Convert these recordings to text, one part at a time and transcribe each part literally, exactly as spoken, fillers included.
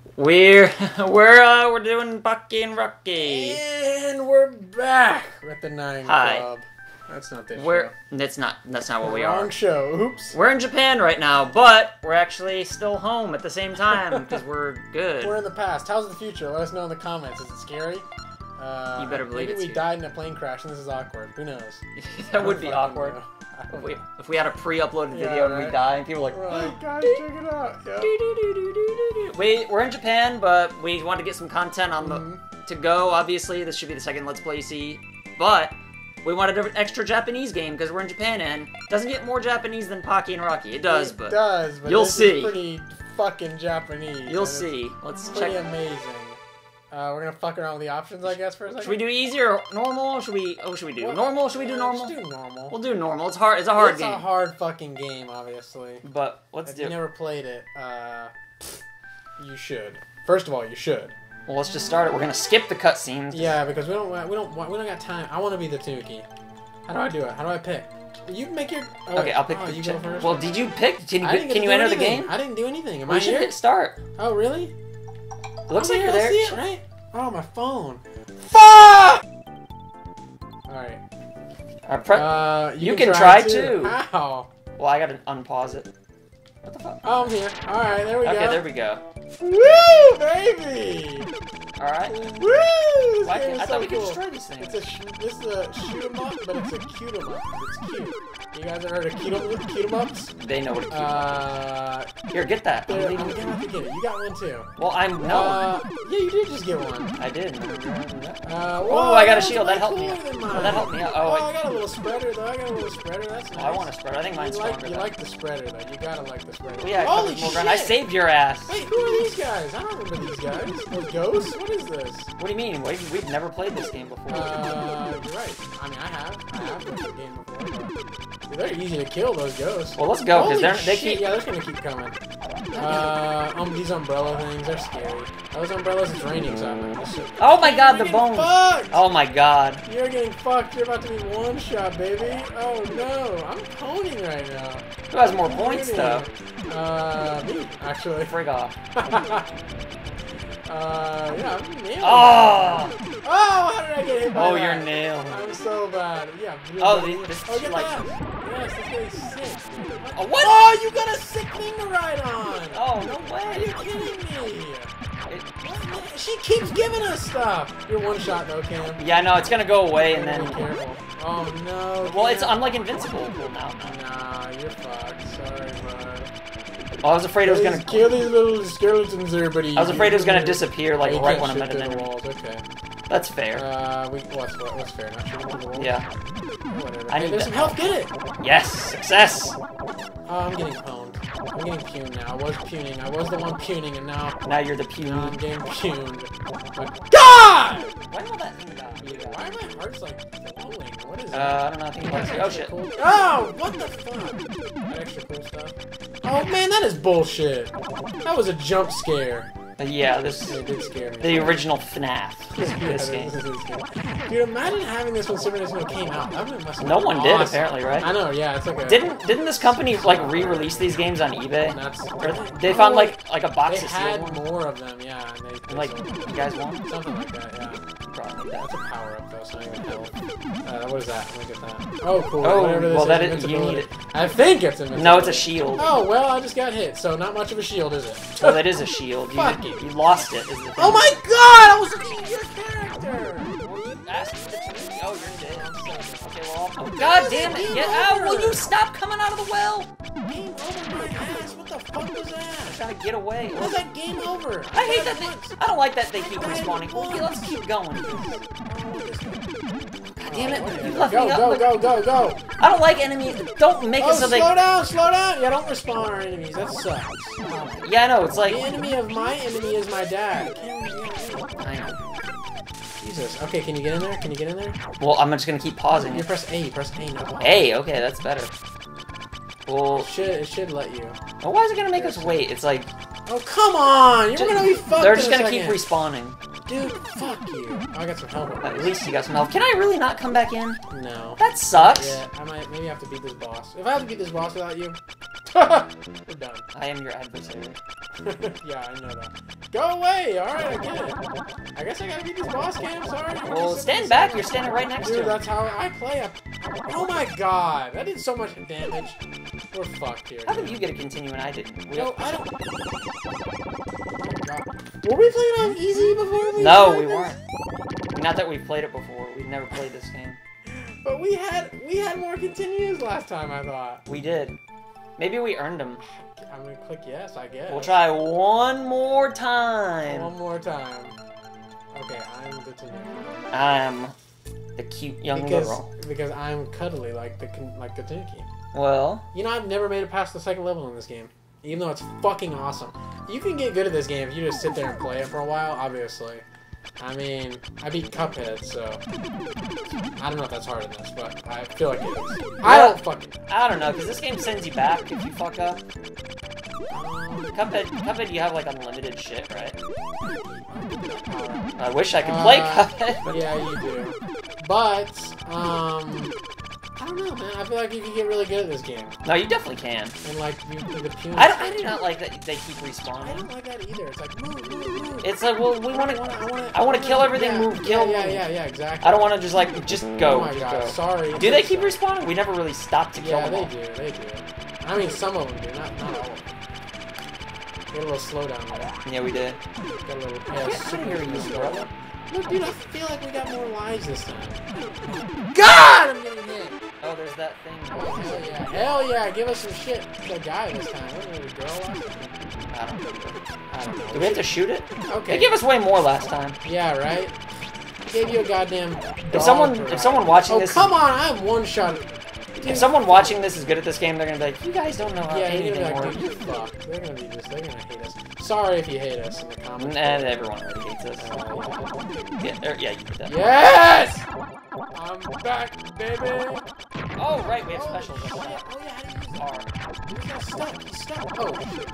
We're we're uh, we're doing Pocky and Rocky, and we're back with the Nine Hi. Club. That's not this we're, show. That's not that's not what we Wrong are. show. Oops. We're in Japan right now, but we're actually still home at the same time because we're good. We're in the past. How's the future? Let us know in the comments. Is it scary? Uh, You better believe maybe it's we scary. died in a plane crash and this is awkward. Who knows? That would be I don't awkward. know. I don't If we, know. if we had a pre-uploaded Yeah, video and right. we die and people are like, We're like, guys, check it out. Yeah. we we're in Japan, but we want to get some content on the Mhm. to go. Obviously, this should be the second Let's Play you see, but we wanted an extra Japanese game because we're in Japan and it doesn't get more Japanese than Pocky and Rocky. It does, it but does, but you'll this see. Is pretty fucking Japanese. You'll and it's see. Let's Pretty check. amazing. Uh, we're gonna fuck around with the options, I guess, for a second. Should we do easy or normal? Or should we? Oh, should we do What? normal? Should we do Yeah, normal? Let's do normal. We'll do normal. It's hard. It's a hard it's game. a hard fucking game, obviously. But let's If do. you never played it, uh, you should. First of all, you should. Well, let's just start it. We're gonna skip the cutscenes. Yeah, because we don't we don't we don't got time. I want to be the Tanuki. How do I do it? How do I pick? You make your. Oh, Okay, wait. I'll pick oh, the. you ch- go first. Well, did you pick? Can you I didn't get can to you do enter the anything. game? I didn't do anything. Am We I should here? hit start. Oh, really? It looks Oh, like yeah, you're I there. see it, right? Oh, my phone. Fuck! Alright. Uh, pre- Uh, You can try too. How? well, I gotta unpause it. What the fuck? Oh, I'm here. Alright, there we okay, go. there we go. Woo, baby! All right. Woo! This Why game can't- is I so thought we could cool. destroy these things. It's a sh this is a shoot 'em up, but it's a cute 'em up. It's cute. You guys ever heard of cute 'em cute 'em ups? They know what to keep. Uh, Here, get that. I'm there, I'm leaving- gonna have to get it. You got one too. Well, I'm no. Uh, yeah, you did just get one. I did. Uh, Oh, I got a that's shield. way That helped me. cooler than Oh, mine. that helped me out. Oh, Oh, wait. I got a little spreader though. I got a little spreader. That's nice. Oh, I want a spread. I think mine's you like, stronger. You though. like the spreader though. You gotta like the spreader. Well, yeah, Holy more shit! ground. I saved your ass. Wait, who are these guys? I don't remember these guys. Those ghosts? What is this? What do you mean? We've, we've never played this game before. Uh, you're right. I mean, I have. I have played the game before. But they're easy to kill, those ghosts. Well, let's go, 'cause Holy they're- they shit, keep- Yeah, they're gonna keep coming. Uh, um, these umbrella things, they're scary. Those umbrellas, it's raining, so I'm gonna shit. Oh my God, the You're bone. getting fucked! Oh my God. You're getting fucked. You're about to be one shot, baby. Oh no, I'm toning right now. Who has more points though? Uh, me, actually. Frig off. uh, yeah, I'm nailing Oh. it. Oh, how did I get hit by Oh, that? you're nailed. I'm so bad. Yeah. blue Oh, bunny. the- this oh, get like- that. Yes, this guy's sick. Oh, what? Oh, you got a sick thing to ride on. Oh no Are you way. kidding me? It- She keeps giving us stuff. You're one shot though, Cam. yeah, no, it's gonna go away and Be then. careful. Oh no. Well, it's Cam. I'm like invincible cool now. Nah, you're fucked. Sorry, bud. Oh, I was afraid it was gonna. kill these little skeletons there, buddy. I was afraid it was gonna disappear like You right can't when I'm shoot at an through the enemy. walls. Okay. That's fair. Uh, we what's what's fair? Not shooting through the walls. Yeah. Whatever. I Hey, need there's that. some health. Get it. Yes, success. Oh, I'm getting pwned. I'm getting puned now. I was puning. I was the one puning, and now, Now you're the now I'm puny. getting puned. But God! Why did all that thing die? Why are my hearts like glowing? What is Uh, that? I don't know. I think it likes you. Oh shit. Cool. Oh, what the fuck? That extra cool stuff. Oh man, that is bullshit. That was a jump scare. Uh, yeah, this It did scare me. the original FNAF. Yeah, This this game. is- this is good. Dude, imagine having this when Super Nintendo came out. That would must have No been one did awesome. apparently, right? I know, yeah, it's like a. Didn't didn't this company like re-release these games on eBay? That's, Or they found like like a They box of had sealed ones. more of them, yeah. And they, And, they like sold them. you guys want? Something like that, yeah. Probably need that. That's a power up though, so not even health. Uh, what is that? Look at that. Oh, cool. Oh, Whatever this well, is, that is- you invincibility. need it. I think it's invincibility. No, it's a shield. Oh, well, I just got hit, so not much of a shield, is it? Well, it is a shield. You, Fuck it. you lost it. Is the thing. Oh my god! I was looking at your character! Ask the Tanuki. Oh, you're dead. Okay, well. Oh, God damn it! Get out! Will you stop coming out of the well? Game over my ass! What the fuck was I'm that? trying to get away. How's that game over? I hate that they. I don't like that they keep respawning. Okay, let's keep going. God damn it! You left Go, me up. go, with- go, go, go! I don't like enemies. Don't make Oh, it so they. slow down, slow down! Yeah, don't respawn our enemies. That sucks. Yeah, I know. It's like. The enemy of my enemy is my dad. I know. Jesus. Okay, can you get in there? Can you get in there? Well, I'm just gonna keep pausing You it. press A. Press A. No. Hey, okay, that's better. Well, It should, it should let you. well, why is it gonna make us wait? It's like Oh, come on! You're Ju- gonna be fucked they're in just a gonna keep second. respawning. Dude, fuck you. Oh, I got some help. At least you got some health. Can I really not come back in? No. That sucks. Yeah, I might maybe have to beat this boss. If I have to beat this boss without you, We're done. I am your adversary. Yeah, I know that. Go away! Alright, I get it. I guess I gotta beat this boss game, sorry. Well, stand back, you're standing right next Dude, to him. that's how I play. A... Oh my god, that did so much damage. We're fucked here. How did you get a continue and I didn't? We No, I don't... Were we playing on easy before? We no, we weren't. Not that we've played it before. We've never played this game. But we had we had more continues last time, I thought. We did. Maybe we earned them. I'm gonna click yes, I guess. We'll try one more time. One more time. Okay, I'm the Tanuki. I'm the cute young because, girl. Because I'm cuddly like the like the Tanuki. Well, you know, I've never made it past the second level in this game, even though it's fucking awesome. You can get good at this game if you just sit there and play it for a while. Obviously, I mean, I beat Cuphead, so I don't know if that's hard in this, but I feel like it is. Well, I don't fucking. I don't know, because this game sends you back if you fuck up. Um, Cuphead, Cuphead, you have like unlimited shit, right? I wish I could play uh, Cuphead. But... Yeah, you do. But um, I don't know, man. I feel like you can get really good at this game. No, you definitely can. And like, you, the tunes. I, don't, I do not like that they keep respawning. I don't like that either. It's like move, move, move. It's like, well, we want to. I want I want to kill everything. Yeah, move, kill. Yeah, yeah, move. yeah, yeah, exactly. I don't want to just like just go. Oh my just god, go. sorry. Do they keep respawning? We never really stopped to kill Yeah, them. they all. do. They do. I mean, some of them do, not not all of them. Get a little slowdown there. Yeah, we did. Got a little. I Yeah, can't super hear you, slow. brother. Look, dude, I feel like we got more lives this time. God, I'm getting hit. Oh, there's that thing. Oh, hell yeah. Hell yeah, give us some shit. The guy this time. Wasn't it a girl last time? I don't know. I don't know. Do we have to shoot it? Okay. They gave us way more last time. Yeah, right? Gave you a goddamn If someone, dog if someone watching Oh, this, come on, I'm one shot. Dude. if someone watching this is good at this game, they're gonna be like, you guys don't know how Yeah, to hate you're gonna anymore. be like, dude, you fuck. They're gonna be just, they're gonna hate us. Sorry if you hate us in the comments. And everyone already hates us. Uh, Yeah, er, yeah, you did that. yes! I'm back, baby! Oh, right, we have Oh, specials. shit. Like that. Oh, yeah, how do you use R. that? He's not stuck. He's stuck. Oh, shit.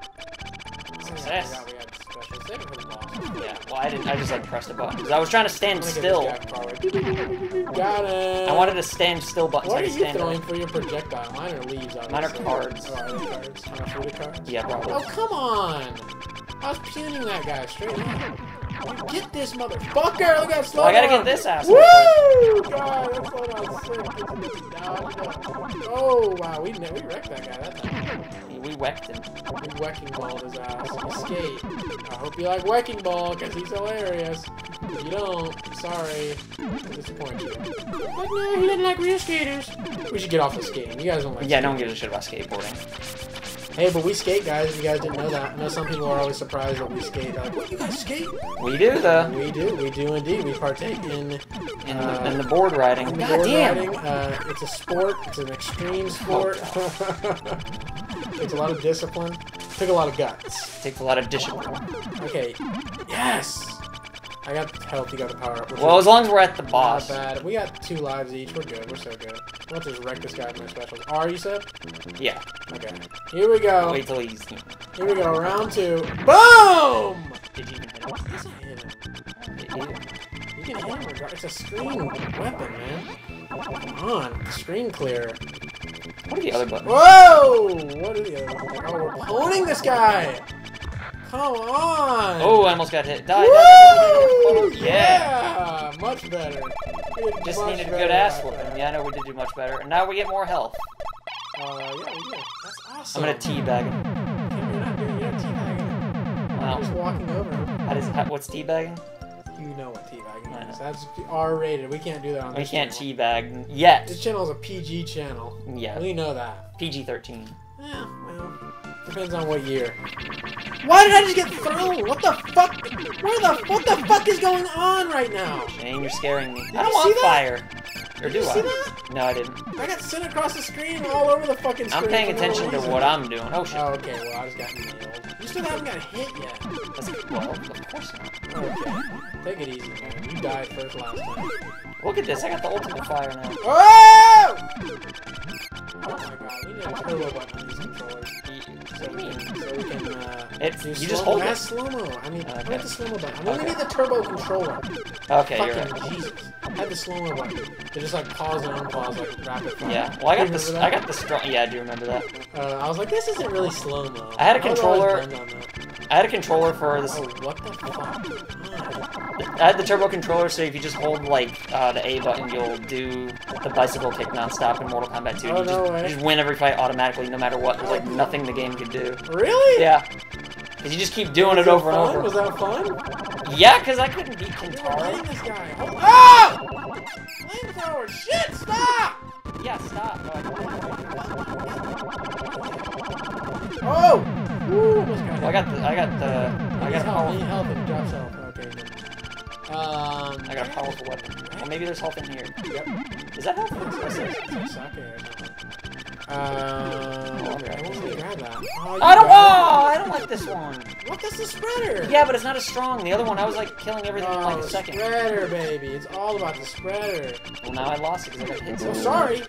Success. Oh, yeah, I forgot we had special. Save it for the boss. Yeah, well, I didn't. I just like pressed a button because I was trying to stand I'm gonna still. get this guy far away. Got it. I wanted to stand still button. What so I are could you stand throwing up. for your projectile? Mine are leaves, obviously. Mine are cards. Oh, are they cards? Are they FUga cards? Yeah, probably. Oh, come on! I was puning that guy straight up. Get this motherfucker! Look at slow Well, I gotta down. get this ass. Woo! God, that slow down sick. Dodged. Oh, wow, we, we wrecked that guy that time. We wrecked him. We wrecking balled his ass. Escape. I hope you like Wrecking Ball, because he's hilarious. If you don't, sorry. I disappoint you. But no, he didn't like real skaters. We should get off of skating. You guys don't like Yeah, skating. no one gives a shit about skateboarding. Hey, but we skate, guys. If you guys didn't know that. I know some people are always surprised that we skate. They're like, what, you guys skate? We do though. We do. We do indeed. We partake in... In, uh, the, in the board riding. in God board damn. riding. Uh, it's a sport. It's an extreme sport. Takes a lot of discipline. Took a lot of guts. Takes a lot of discipline. Okay. Yes! I got health, you got the power up. Well, as long as we're at the boss. Not bad. We got two lives each. We're good. We're so good. Let's just wreck this guy with my specials. R, you said? Yeah. Okay. Here we go. Wait till he's. Here we go. Round two. Boom! Did you even hit him? Yes, I hit him. Did you? You can hit him regardless. It's a screen weapon, man. Come on. Screen clear. What are the other buttons? Whoa! What are the other ones? Oh, we're pwning this guy! Come on! Oh, I almost got hit. Die, die, Woo! die, die, die, die. Yeah. Yeah! Much better. We did Just much needed a better good ass at whooping. that. Yeah, I know we did do much better. And now we get more health. Uh, yeah, we did. That's awesome. I'm gonna teabag him. You're not doing, you're not teabagging. You're Wow. just walking over him. How does, how, what's teabagging? You know what teabagging I is. know. That's R rated. We can't do that on We this can't channel. teabag yet. This channel is a P G channel. Yeah. We know that. P G thirteen. Yeah, well, depends on what year. Why did I just get thrown? What the fuck? Where the what the fuck is going on right now? Shane, you're scaring me. Did I don't you want see that? fire. Or Did do you I? see that? No, I didn't. I got sent across the screen all over the fucking screen. I'm paying for no attention to reason. what I'm doing. Oh shit. Oh, okay. Well, I just got nailed. You still haven't got hit yet. That's, well, of course not. Okay. Take it easy, man. You died first last time. Look at this. I got the ultimate fire now. Oh! Oh my god. We need a turbo button on these controllers. So we can, so we can uh, It's- do you slow just hold That's it. slow-mo. I mean, I Okay. want the slow-mo button. I only Okay. need the turbo controller. Okay, you're Fucking right. Jesus. I had the slow-mo button to just like pause and unpause like rapid stupid fight. Yeah. Well, I got You this. remember I that? got the strong. Yeah, I do remember that. Uh, I was like, this isn't really slow mo. I had a I was always controller- bummed on that. I had a controller for this. Oh, what the fuck? I had the turbo controller, so if you just hold like uh, the A button, you'll do the bicycle kick nonstop in Mortal Kombat two. Oh, you, just, no way. you just win every fight automatically, no matter what. There's like nothing the game could do. Really? Yeah. Because you just keep doing Was it that over fun? and over. Was that fun? Yeah, because I couldn't beat You were hitting Kintaro. this guy. Oh, ah! Flamethrower! Shit! Stop! Yeah, stop. Oh! Woo! Almost got Well, I got the. I got the. I I got a help. I need powerful. help. It drops health. Okay. Good. Um. I got a powerful weapon. Well, maybe there's health in here. Yep. Is that health? It's like sake or something. Um. I want to grab that. Oh, you I don't. got Oh, I don't like this one. it. What? That's the spreader. Yeah, but it's not as strong. The other one, I was like killing everything in like Oh, a the second. spreader, baby. It's all about the spreader. Well, now I lost it because I got hit. So So sorry.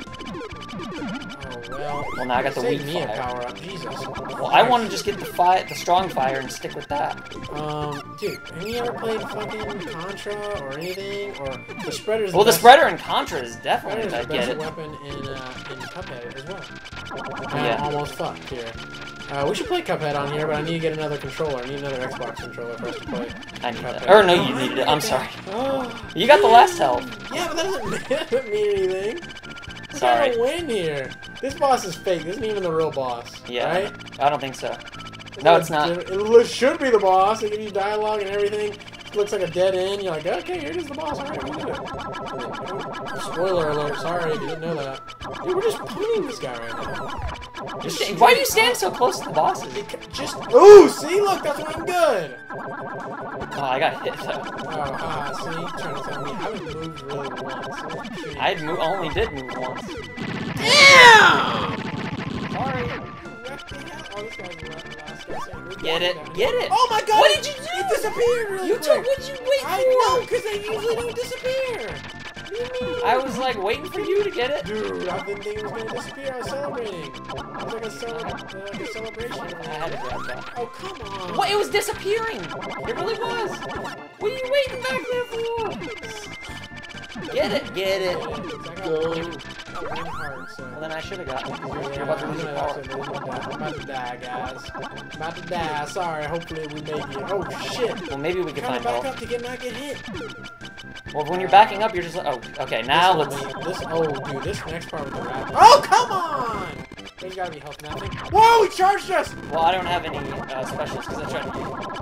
Oh well. Well, now I got the Save weak me a fire. power up. Jesus. Well, I want to just get the fi the strong fire and stick with that. Um, dude, have you ever played fucking Contra or anything? Or the spreader's Well, the best- spreader in Contra is definitely. Spreader's I the get best it. weapon in uh, in Cuphead as well. I'm Yeah. almost fucked here. Uh, we should play Cuphead on here, but I need to get another controller. I need another Xbox controller for us to play. I need that. Cuphead. Or no, you needed it. I'm sorry. Oh, You got the last health. yeah, but that doesn't, that doesn't mean anything. We're Sorry. gonna win here. This boss is fake. This isn't even the real boss. Yeah. Right? I don't think so. No, it's not. It it should be the boss. They give you dialogue and everything. It looks like a dead end. You're like, okay, here it is the boss. All right, we did it. Spoiler alert. Sorry if you didn't know that. Dude, we're just punting this guy right now. Just sta- Why do you stand so close to the bosses? Just. Ooh, see? Look, that's why I'm good. Oh, I got hit though. Oh, ah, see? You're trying to tell me I haven't moved really once. I mo only did move once. Damn! Sorry. Oh, this guy's the last guy saying, Get it. Get it. Oh my god! What did you do? It disappeared really You quick. took. What'd you wait I for? know, because they usually don't disappear. What do you mean? I was like waiting for you to get it. Dude, I didn't think it was gonna disappear. I was celebrating. It was like a, cele uh, like a celebration. I had to grab that. Oh, come on. What? It was disappearing. It really was. What are you waiting back there for? Get it. Get it. Go. One heart, so. Well, then I should have gotten it. 'cause You're, Yeah, you're about to I'm lose your gonna- power. I'm about to die, guys. I'm about to die. Sorry. Hopefully we make it. Oh shit. Well, maybe we can Coming find back help. up to get not get hit. Well, when you're backing up, you're just like, oh, okay. Now This let's. will be- This, oh, dude, this next part with the rap. Oh, come on! There's gotta be health nothing. Whoa, he charged us! Well, I don't have any uh, specials because I tried to.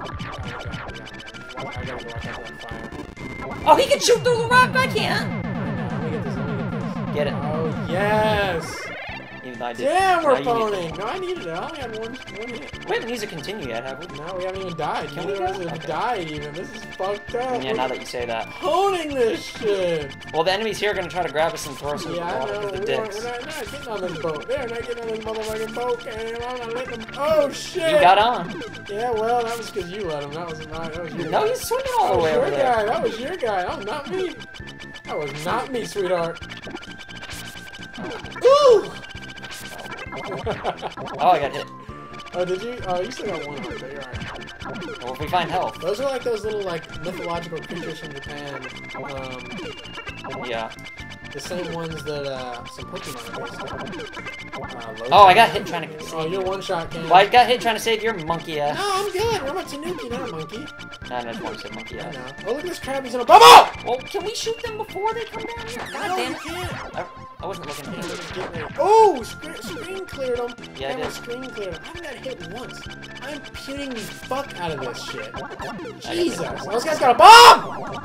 I gotta go watch out for that fire. Oh, he can shoot through the rock. I can't. Let me get this, let me get this. Get it. Oh, yes! Even though I did. Damn, we're Now you need- phoning! No, I needed it. I only had one, one hit. We haven't used a continue yet, have we? No, we haven't even died. Can Neither we of us go? have Okay. died even. This is fucked up. Yeah, now that you say that. Honing this shit! Well, the enemies here are gonna try to grab us and throw us into Yeah, the I water know. with the We weren't, dicks. we're not, not getting on this boat. They're not getting on this motherfucking boat, and I'm not letting them. Oh, shit! You got on. Yeah, well, that was because you let him. That was not. That was your No, guy. he's swimming all That the was way your over there. guy. That was your guy. That was not me. That was not me, sweetheart. Ooh! Oh, I got hit. Oh, did you? Oh, you still got one heart, but you're alright. Well, if we find health. Those are like those little like mythological creatures from Japan. Um, Yeah. the same ones that uh, some Pokemon are based on. Uh, Oh, I got hit trying to. Oh, you're one shot, Cam. Well, I got hit trying to save your monkey ass. No, I'm good. I'm a Tanuki, not a monkey. No, I just want to say monkey I ass. know. Oh, look at this crab. He's in a bubble! Well, can we shoot them before they come down here? God No, damn you it. can't. I, I wasn't looking at you. Oh, screen, screen cleared him. Yeah, I That did. was screen cleared him. I haven't got hit once. I'm puning the fuck out of this shit. Jesus. Oh, this guy's got a bomb! Holy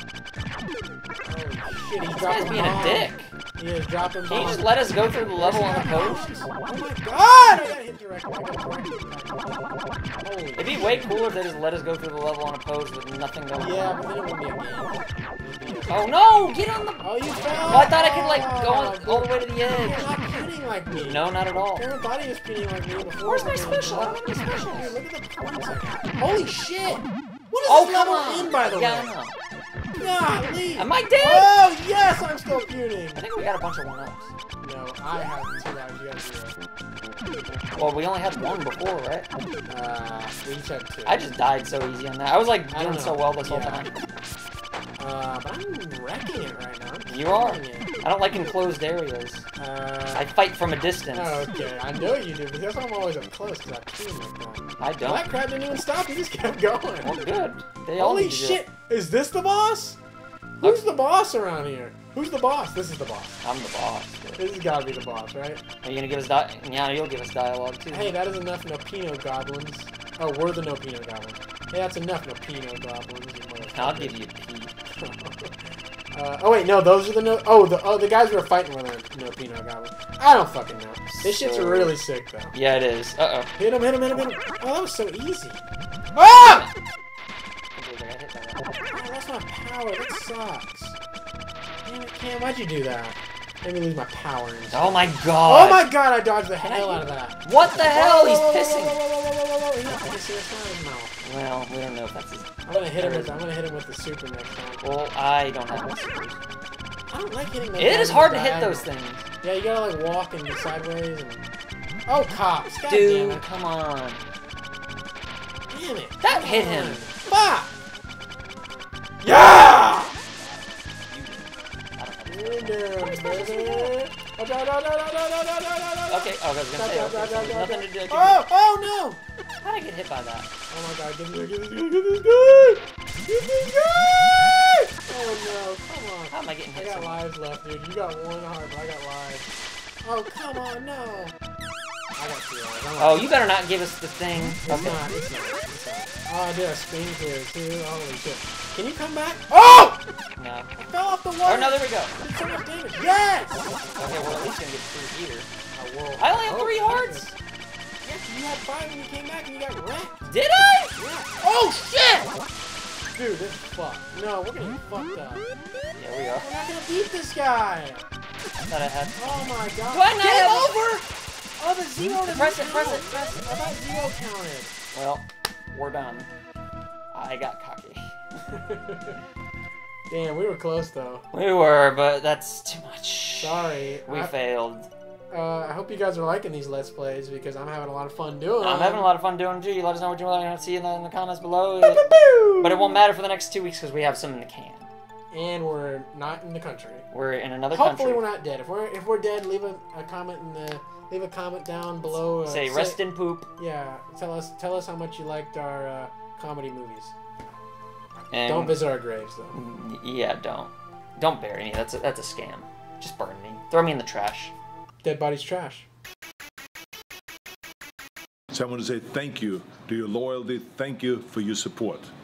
shit, he's This dropping guy's being a bombs. dick. He is dropping Can you bombs. just let us go through the level on the coast? Oh my god! I got hit directly. I got directly. Holy It'd be way cooler if they just let us go through the level on a post with nothing going Yeah, on. but then it wouldn't be a game. It would be a- Oh no! Get on the. Oh, you fell! Well, I thought I could like go on, Oh, all the way to the You're edge. not puning like me. No, not at all. Aaron thought he was puning like me before. Where's my we special? I did don't have any that. specials. Dude, look at the points I got. Holy shit! What is Oh this come level on! in, by the yeah, I way? know. Golly! Am I dead? Oh, yes, I'm still puning! I think we got a bunch of one ups. No, I have two lives, you have zero. Well, we only had one before, right? Uh, we each had two. I just died so easy on that. I was like I don't doing so know. well this whole Yeah. time. Uh, but I'm wrecking it right now. I'm You are. it. I don't like enclosed areas. Uh, I fight from a distance. oh, okay, I know you do, because that's why I'm always up close, because I team like that. I don't. Well, that crap didn't even stop, he just kept going. Well, good. They all Holy need to do shit! it. Is this the boss? Who's the boss around here? Who's the boss? This is the boss. I'm the boss. This has got to be the boss, right? Are you gonna give us di- Yeah, you'll give us dialogue too. Hey, that is enough Nopino goblins. Oh, we're the Nopino goblins. Hey, that's enough Nopino goblins. I'll give you a P. uh, oh wait, no, those are the no. Oh, the oh the guys we were fighting were the Nopino goblins. I don't fucking know. This shit's So- really sick though. Yeah, it is. Uh oh. Hit him! Hit him! Hit him! Hit him! Oh, that was so easy. Ah! Oh, that's my power. That sucks. Damn it, Cam, why'd you do that? Made me lose my powers. Oh my god. Oh my god, I dodged the hell out of that. What the hell? He's Whoa, whoa, whoa, pissing. whoa, whoa, whoa, whoa, whoa, whoa. He's not pissing. It's not his mouth. Well, we don't know if that's his... I'm gonna hit him with. I'm gonna hit him with the super next time. Well, I don't have any supers. I don't like hitting those. It guys is in hard the to hit diagonal. those things. Yeah, you gotta like walk and be sideways and. Oh, cops! God Dude, damn it! come on. Damn it! That Come hit on. him. Fuck! Yeah! Oh, no, no, no, no, no, no, no, no, no. Okay, oh, I was gonna say, okay, so there's nothing to do. Oh, oh no! How did I get hit by that? Oh my god, get this guy, get this guy, get this guy! Get this guy! Oh no, come on. How am I getting I hit got so much? lives left, dude. You got one heart, but I got lives. Oh, come on, no. I got two lives. I'm Oh, you better not give us the thing. It's Okay. not, it's not, it's not. Oh, I did a spin clear too. Holy shit. Can you come back? Oh! No. I fell off the water. Oh, no, there we go. Did so much damage. Yes! Okay, we're at least gonna get through here. Oh, whoa. I only have Oh, three hearts. Yeah, you had five when you came back and you got wrecked. Did I? Yeah. Oh, shit! Dude, this is fucked. No, we're gonna get fucked up. Yeah, we are. We're not gonna beat this guy. I thought I had... Oh my god. Do I not Get have- over! Oh, the zero doesn't Press it, press count. it, press it. I thought zero counted. Well, we're done. I got cocky. Damn, we were close though. We were, but that's too much. Sorry. We I, failed. uh, I hope you guys are liking these Let's Plays because I'm having a lot of fun doing them. I'm having a lot of fun doing it too. You let us know what you want to see in the, in the comments below. Boo-boo-boo! But it won't matter for the next two weeks because we have some in the can. And we're not in the country. We're in another Hopefully country. we're not dead. If we're if we're dead, leave a, a comment in the leave a comment down below. Uh, Say rest in poop. Yeah, tell us tell us how much you liked our uh, comedy movies. And Don't visit our graves though. Yeah, don't. Don't bury me. That's a, that's a scam. Just burn me. Throw me in the trash. Dead bodies trash. So I want to say thank you to your loyalty. Thank you for your support.